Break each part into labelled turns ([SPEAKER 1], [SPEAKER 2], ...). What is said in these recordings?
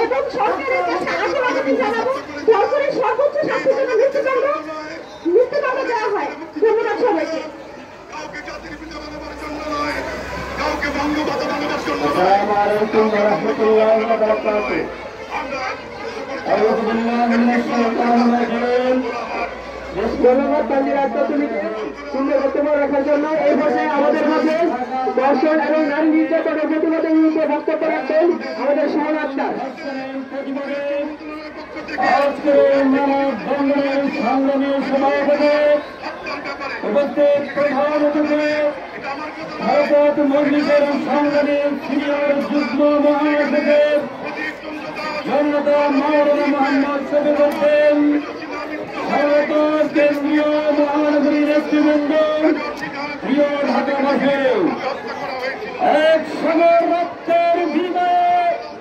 [SPEAKER 1] এবং সরকারের কাছে আশা আবেদন জানাবো সরকারের সর্বোচ্চ শাস্তির জন্য মৃত্যুদণ্ড দেওয়া হয়। ধন্যবাদ সবাইকে। ধন্যবাদ সুন্দর বক্তব্য রাখার জন্য। এই পর্যায়ে আমাদের মাঝে দর্শন এবং নারী নির্যাতনের প্রতিবাদের বিরুদ্ধে বক্তব্য রাখবেন আমাদের সহযাত্রা। সংগ্রামী সভাপতি উপস্থিত প্রধান অতিথি ভারত মজলিসের সংগ্রামী সিনিয়র যুগ্ম মহাসচিব জনতা মাওলানা মোহাম্মদ শফিক হোসেন, ভারত কেন্দ্রীয় মহানগরী নেতৃবৃন্দ, প্রিয় ঢাকাবাসী, এক সাগর রক্তের বিনিময়ে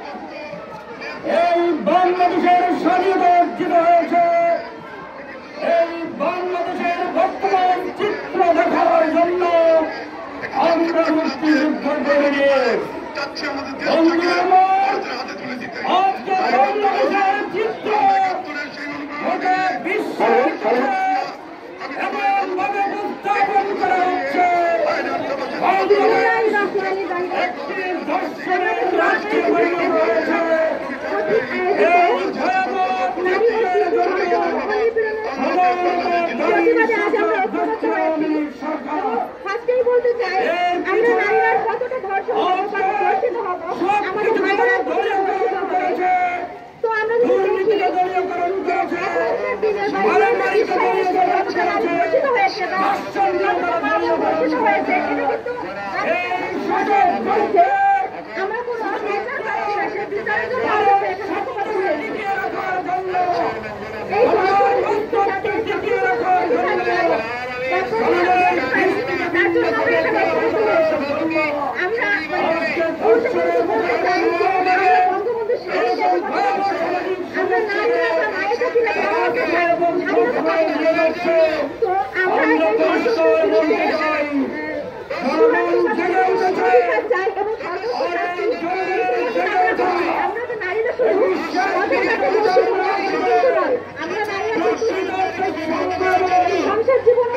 [SPEAKER 1] এই বাংলাদেশের স্বাধীনতা অর্জিত হয়েছে। এই বাংলাদেশের বর্তমান চিত্র দেখার জন্য আমরা মুক্তিযুদ্ধ করে নিয়ে আজকে বাংলাদেশের চিত্র গোটা বিশ্বের এমনভাবে উপস্থাপন করা হচ্ছে একটি দর্শনের রাষ্ট্রে পরিণত হয়েছে। এই ভয়াবহ প্রতিবাদের জন্য ফার্স্টেই বলতে চাই আমরা নারীরা কতটা ধর্ষিত হব, আমাদের মায়েরা ধর্ষিত করেছে। তো আমরা যদি দেখি ধর্ষিত হয়েছে না ধর্ষিত হয়েছে, আমরা কোনো বিচার পাচ্ছি না। সে বিচারের জন্য সংসার জীবন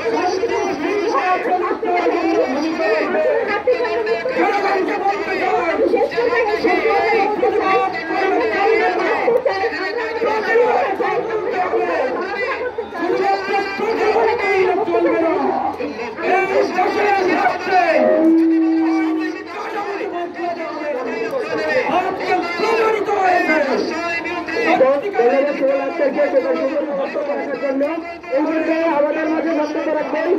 [SPEAKER 1] আমাদের মাঝে বক্তব্য রাখবেন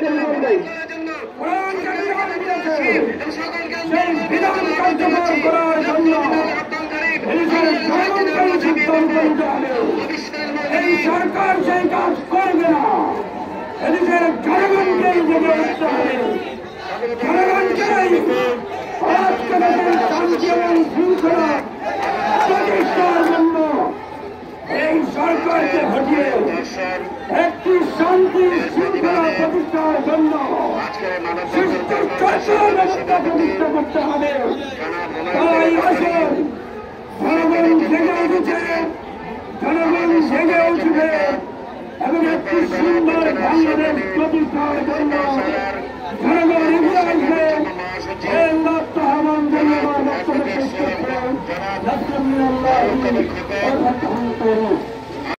[SPEAKER 1] এই সরকার সেই কাজ করবে না। এদেশের জনগণকে জেগে উঠতে হবে, জনগণকেই আজকে দেশের শান্তি এবং শৃঙ্খলা প্রতিষ্ঠার জন্য এই সরকারকে হটিয়ে একটি শান্তি শৃঙ্খলা প্রতিষ্ঠার জন্য সুষ্ঠু শাসন ব্যবস্থা প্রতিষ্ঠা করতে হবে। তাই আসুন, জনগণ জেগে উঠেছে, জনগণ জেগে উঠবে এবং একটি সুন্দর বাংলাদেশ প্রতিষ্ঠার জন্য জনগণ এগিয়ে আসবে। এই লক্ষ্য আহ্বান ধন্যবাদ বক্তব্য শেষ করছেন।